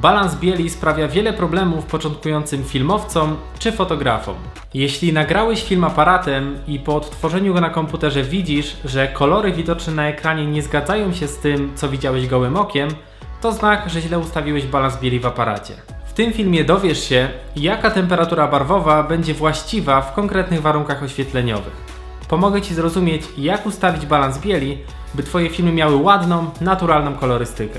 Balans bieli sprawia wiele problemów początkującym filmowcom czy fotografom. Jeśli nagrałeś film aparatem i po odtworzeniu go na komputerze widzisz, że kolory widoczne na ekranie nie zgadzają się z tym, co widziałeś gołym okiem, to znak, że źle ustawiłeś balans bieli w aparacie. W tym filmie dowiesz się, jaka temperatura barwowa będzie właściwa w konkretnych warunkach oświetleniowych. Pomogę Ci zrozumieć, jak ustawić balans bieli, by Twoje filmy miały ładną, naturalną kolorystykę.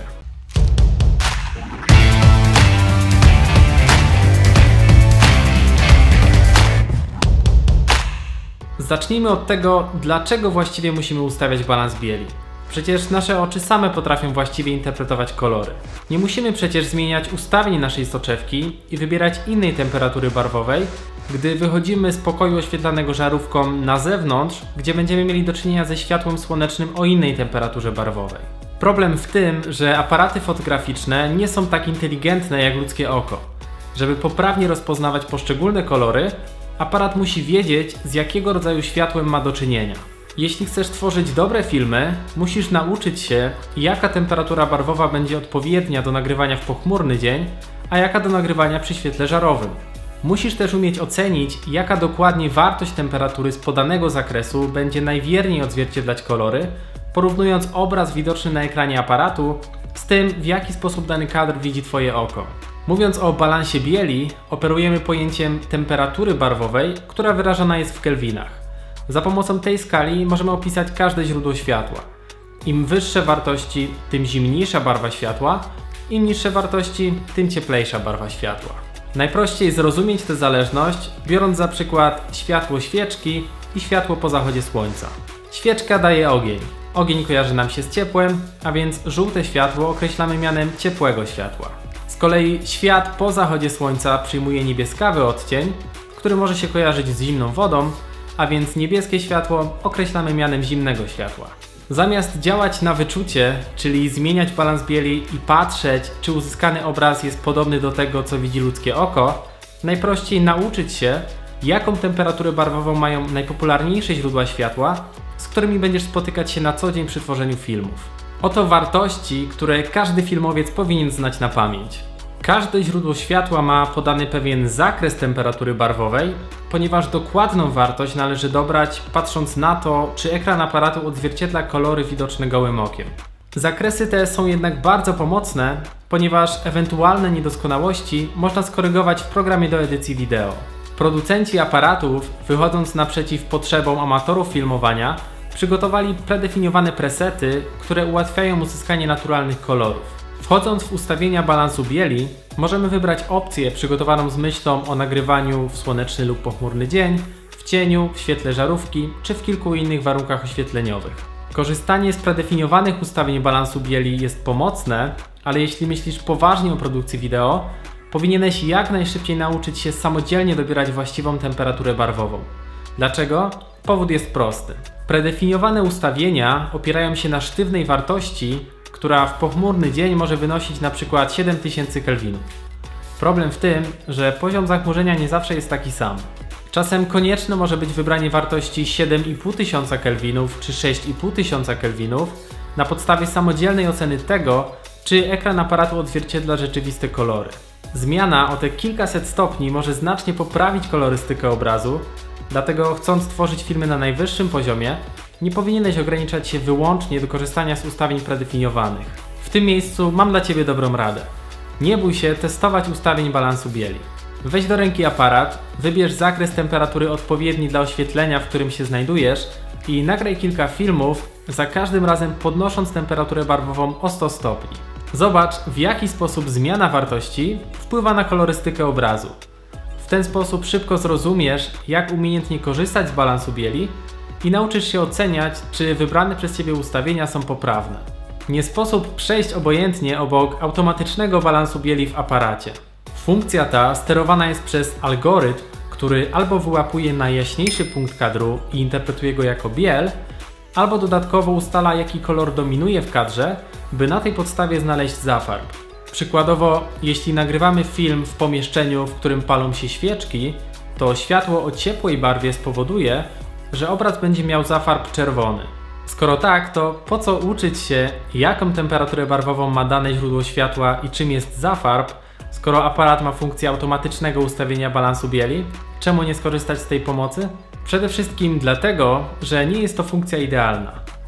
Zacznijmy od tego, dlaczego właściwie musimy ustawiać balans bieli. Przecież nasze oczy same potrafią właściwie interpretować kolory. Nie musimy przecież zmieniać ustawień naszej soczewki i wybierać innej temperatury barwowej, gdy wychodzimy z pokoju oświetlanego żarówką na zewnątrz, gdzie będziemy mieli do czynienia ze światłem słonecznym o innej temperaturze barwowej. Problem w tym, że aparaty fotograficzne nie są tak inteligentne jak ludzkie oko. Żeby poprawnie rozpoznawać poszczególne kolory, aparat musi wiedzieć, z jakiego rodzaju światłem ma do czynienia. Jeśli chcesz tworzyć dobre filmy, musisz nauczyć się, jaka temperatura barwowa będzie odpowiednia do nagrywania w pochmurny dzień, a jaka do nagrywania przy świetle żarowym. Musisz też umieć ocenić, jaka dokładnie wartość temperatury z podanego zakresu będzie najwierniej odzwierciedlać kolory, porównując obraz widoczny na ekranie aparatu z tym, w jaki sposób dany kadr widzi Twoje oko. Mówiąc o balansie bieli, operujemy pojęciem temperatury barwowej, która wyrażana jest w kelwinach. Za pomocą tej skali możemy opisać każde źródło światła. Im wyższe wartości, tym zimniejsza barwa światła, im niższe wartości, tym cieplejsza barwa światła. Najprościej zrozumieć tę zależność, biorąc za przykład światło świeczki i światło po zachodzie słońca. Świeczka daje ogień. Ogień kojarzy nam się z ciepłem, a więc żółte światło określamy mianem ciepłego światła. Z kolei świat po zachodzie słońca przyjmuje niebieskawy odcień, który może się kojarzyć z zimną wodą, a więc niebieskie światło określamy mianem zimnego światła. Zamiast działać na wyczucie, czyli zmieniać balans bieli i patrzeć, czy uzyskany obraz jest podobny do tego, co widzi ludzkie oko, najprościej nauczyć się, jaką temperaturę barwową mają najpopularniejsze źródła światła, z którymi będziesz spotykać się na co dzień przy tworzeniu filmów. Oto wartości, które każdy filmowiec powinien znać na pamięć. Każde źródło światła ma podany pewien zakres temperatury barwowej, ponieważ dokładną wartość należy dobrać patrząc na to, czy ekran aparatu odzwierciedla kolory widoczne gołym okiem. Zakresy te są jednak bardzo pomocne, ponieważ ewentualne niedoskonałości można skorygować w programie do edycji wideo. Producenci aparatów, wychodząc naprzeciw potrzebom amatorów filmowania, przygotowali predefiniowane presety, które ułatwiają uzyskanie naturalnych kolorów. Wchodząc w ustawienia balansu bieli, możemy wybrać opcję przygotowaną z myślą o nagrywaniu w słoneczny lub pochmurny dzień, w cieniu, w świetle żarówki czy w kilku innych warunkach oświetleniowych. Korzystanie z predefiniowanych ustawień balansu bieli jest pomocne, ale jeśli myślisz poważnie o produkcji wideo, powinieneś jak najszybciej nauczyć się samodzielnie dobierać właściwą temperaturę barwową. Dlaczego? Powód jest prosty. Predefiniowane ustawienia opierają się na sztywnej wartości, która w pochmurny dzień może wynosić np. 7000 kelwinów. Problem w tym, że poziom zachmurzenia nie zawsze jest taki sam. Czasem konieczne może być wybranie wartości 7500 kelwinów czy 6500 kelwinów na podstawie samodzielnej oceny tego, czy ekran aparatu odzwierciedla rzeczywiste kolory. Zmiana o te kilkaset stopni może znacznie poprawić kolorystykę obrazu, dlatego chcąc tworzyć filmy na najwyższym poziomie, nie powinieneś ograniczać się wyłącznie do korzystania z ustawień predefiniowanych. W tym miejscu mam dla Ciebie dobrą radę. Nie bój się testować ustawień balansu bieli. Weź do ręki aparat, wybierz zakres temperatury odpowiedni dla oświetlenia, w którym się znajdujesz i nagraj kilka filmów, za każdym razem podnosząc temperaturę barwową o 100 stopni. Zobacz, w jaki sposób zmiana wartości wpływa na kolorystykę obrazu. W ten sposób szybko zrozumiesz, jak umiejętnie korzystać z balansu bieli i nauczysz się oceniać, czy wybrane przez Ciebie ustawienia są poprawne. Nie sposób przejść obojętnie obok automatycznego balansu bieli w aparacie. Funkcja ta sterowana jest przez algorytm, który albo wyłapuje najjaśniejszy punkt kadru i interpretuje go jako biel, albo dodatkowo ustala, jaki kolor dominuje w kadrze, by na tej podstawie znaleźć zafarb. Przykładowo, jeśli nagrywamy film w pomieszczeniu, w którym palą się świeczki, to światło o ciepłej barwie spowoduje, że obraz będzie miał zafarb czerwony. Skoro tak, to po co uczyć się, jaką temperaturę barwową ma dane źródło światła i czym jest zafarb, skoro aparat ma funkcję automatycznego ustawienia balansu bieli? Czemu nie skorzystać z tej pomocy? Przede wszystkim dlatego, że nie jest to funkcja idealna.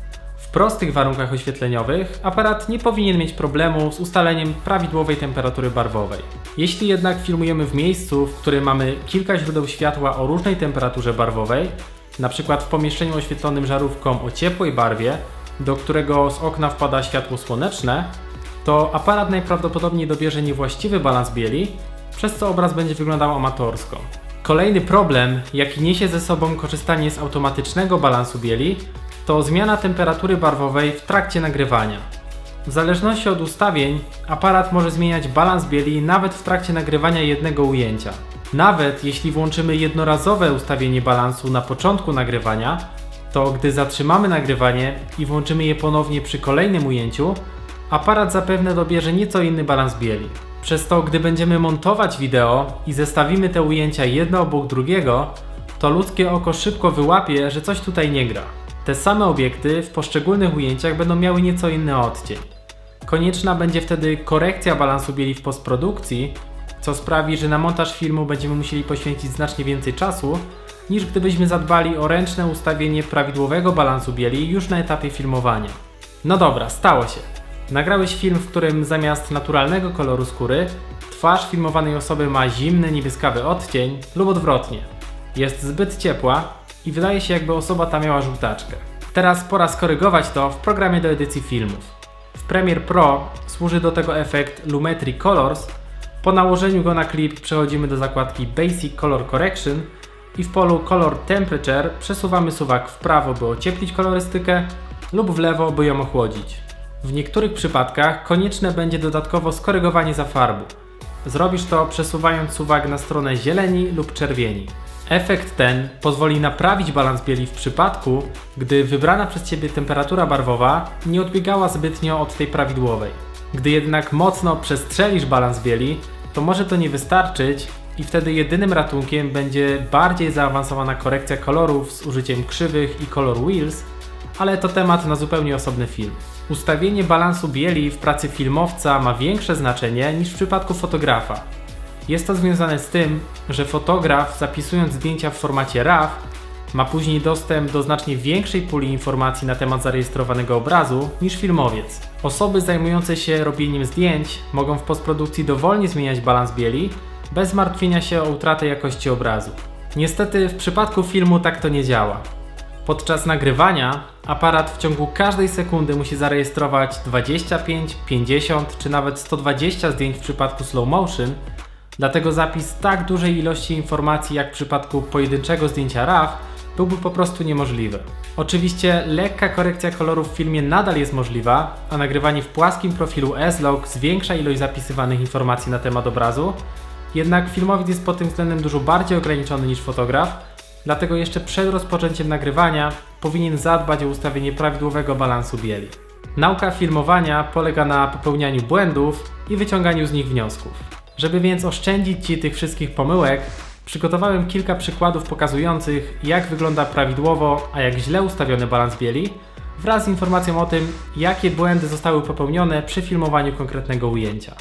W prostych warunkach oświetleniowych aparat nie powinien mieć problemu z ustaleniem prawidłowej temperatury barwowej. Jeśli jednak filmujemy w miejscu, w którym mamy kilka źródeł światła o różnej temperaturze barwowej, np. w pomieszczeniu oświetlonym żarówką o ciepłej barwie, do którego z okna wpada światło słoneczne, to aparat najprawdopodobniej dobierze niewłaściwy balans bieli, przez co obraz będzie wyglądał amatorsko. Kolejny problem, jaki niesie ze sobą korzystanie z automatycznego balansu bieli, to zmiana temperatury barwowej w trakcie nagrywania. W zależności od ustawień, aparat może zmieniać balans bieli nawet w trakcie nagrywania jednego ujęcia. Nawet jeśli włączymy jednorazowe ustawienie balansu na początku nagrywania, to gdy zatrzymamy nagrywanie i włączymy je ponownie przy kolejnym ujęciu, aparat zapewne dobierze nieco inny balans bieli. Przez to, gdy będziemy montować wideo i zestawimy te ujęcia jedno obok drugiego, to ludzkie oko szybko wyłapie, że coś tutaj nie gra. Te same obiekty w poszczególnych ujęciach będą miały nieco inny odcień. Konieczna będzie wtedy korekcja balansu bieli w postprodukcji, co sprawi, że na montaż filmu będziemy musieli poświęcić znacznie więcej czasu, niż gdybyśmy zadbali o ręczne ustawienie prawidłowego balansu bieli już na etapie filmowania. No dobra, stało się. Nagrałeś film, w którym zamiast naturalnego koloru skóry, twarz filmowanej osoby ma zimny, niebieskawy odcień lub odwrotnie. Jest zbyt ciepła i wydaje się, jakby osoba ta miała żółtaczkę. Teraz pora skorygować to w programie do edycji filmów. W Premiere Pro służy do tego efekt Lumetri Colors. Po nałożeniu go na klip przechodzimy do zakładki Basic Color Correction i w polu Color Temperature przesuwamy suwak w prawo, by ocieplić kolorystykę, lub w lewo, by ją ochłodzić. W niektórych przypadkach konieczne będzie dodatkowo skorygowanie zafarbu. Zrobisz to przesuwając suwak na stronę zieleni lub czerwieni. Efekt ten pozwoli naprawić balans bieli w przypadku, gdy wybrana przez Ciebie temperatura barwowa nie odbiegała zbytnio od tej prawidłowej. Gdy jednak mocno przestrzelisz balans bieli, to może to nie wystarczyć i wtedy jedynym ratunkiem będzie bardziej zaawansowana korekcja kolorów z użyciem krzywych i color wheels, ale to temat na zupełnie osobny film. Ustawienie balansu bieli w pracy filmowca ma większe znaczenie niż w przypadku fotografa. Jest to związane z tym, że fotograf, zapisując zdjęcia w formacie RAW, ma później dostęp do znacznie większej puli informacji na temat zarejestrowanego obrazu niż filmowiec. Osoby zajmujące się robieniem zdjęć mogą w postprodukcji dowolnie zmieniać balans bieli, bez martwienia się o utratę jakości obrazu. Niestety w przypadku filmu tak to nie działa. Podczas nagrywania aparat w ciągu każdej sekundy musi zarejestrować 25, 50 czy nawet 120 zdjęć w przypadku slow motion, dlatego zapis tak dużej ilości informacji jak w przypadku pojedynczego zdjęcia RAW byłby po prostu niemożliwy. Oczywiście lekka korekcja kolorów w filmie nadal jest możliwa, a nagrywanie w płaskim profilu S-Log zwiększa ilość zapisywanych informacji na temat obrazu, jednak filmowiec jest pod tym względem dużo bardziej ograniczony niż fotograf, dlatego jeszcze przed rozpoczęciem nagrywania powinien zadbać o ustawienie prawidłowego balansu bieli. Nauka filmowania polega na popełnianiu błędów i wyciąganiu z nich wniosków. Żeby więc oszczędzić Ci tych wszystkich pomyłek, przygotowałem kilka przykładów pokazujących, jak wygląda prawidłowo, a jak źle ustawiony balans bieli, wraz z informacją o tym, jakie błędy zostały popełnione przy filmowaniu konkretnego ujęcia.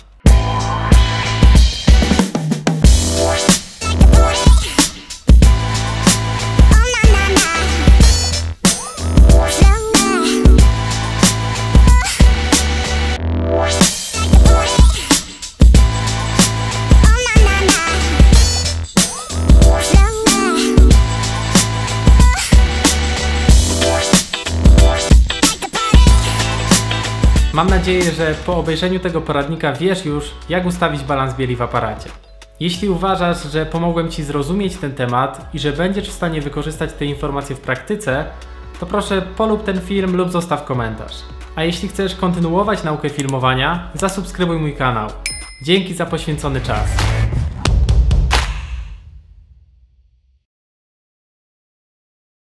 Mam nadzieję, że po obejrzeniu tego poradnika wiesz już, jak ustawić balans bieli w aparacie. Jeśli uważasz, że pomogłem Ci zrozumieć ten temat i że będziesz w stanie wykorzystać te informacje w praktyce, to proszę polub ten film lub zostaw komentarz. A jeśli chcesz kontynuować naukę filmowania, zasubskrybuj mój kanał. Dzięki za poświęcony czas.